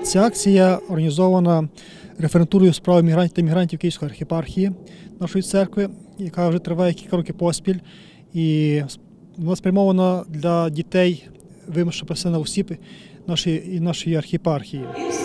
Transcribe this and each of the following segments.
Ця акція організована референтурою справи мігрантів та мігрантів Київської архієпархії нашої церкви, яка вже триває кілька років поспіль. І вона спрямована для дітей вимушено переселених осіб нашої архієпархії.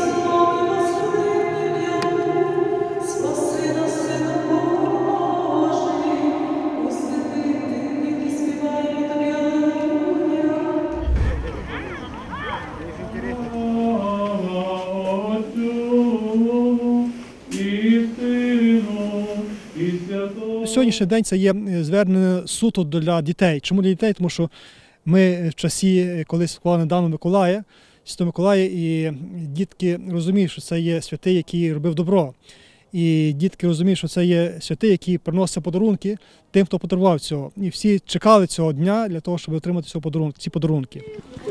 Сьогоднішній день це є звернення суто для дітей. Чому для дітей? Тому що ми в часі, коли святкували недавно Миколая, Святого Миколая, і дітки розуміють, що це є святий, який робив добро. І дітки розуміють, що це є святий, який приносить подарунки тим, хто потребував цього. І всі чекали цього дня для того, щоб отримати ці подарунки.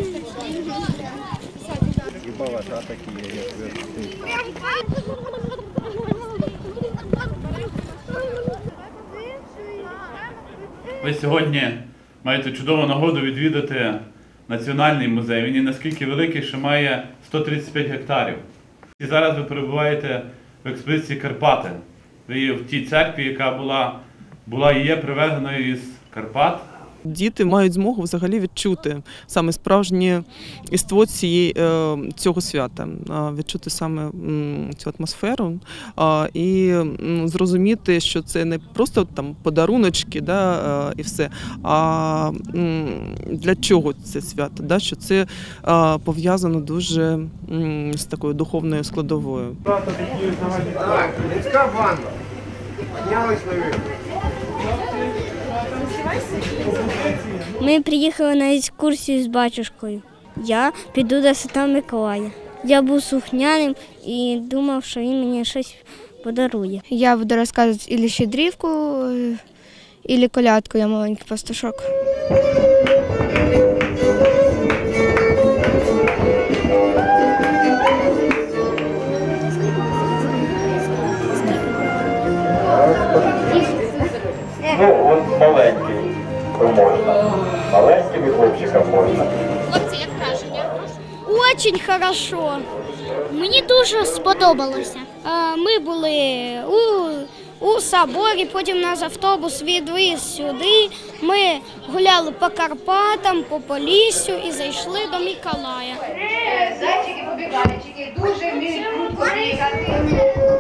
Ви сьогодні маєте чудову нагоду відвідати Національний музей. Він є наскільки великий, що має 135 гектарів. І зараз ви перебуваєте в експедиції Карпати. Ви є в тій церкві, яка була і є привезеною із Карпат. Діти мають змогу взагалі відчути саме справжнє єство цього свята, відчути саме цю атмосферу і зрозуміти, що це не просто там подаруночки, да, і все, а для чого це свято, да, що це пов'язано дуже з такою духовною складовою. Так, людська ванна. Піднялись наверх. Ми приїхали на екскурсію з батюшкою. Я піду до Святого Миколая. Я був слухняним і думав, що він мені щось подарує. Я буду розказувати або щедрівку, або колядку, я маленький пастушок. Ну, от маленький можна. Маленьким і хлопчикам можна. Хлопці, як враження? Дуже хорошо. Мені дуже сподобалося. Ми були у соборі, потім нас автобус відвіз сюди. Ми гуляли по Карпатам, по Поліссю і зайшли до Миколая. Зайчики-побігайчики дуже вміють круто бігати.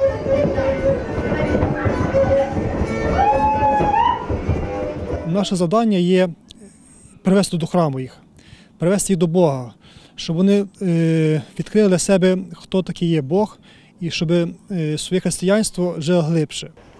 Наше завдання є привести до храму їх, привести їх до Бога, щоб вони відкрили для себе, хто такий є Бог, і щоб своє християнство жило глибше.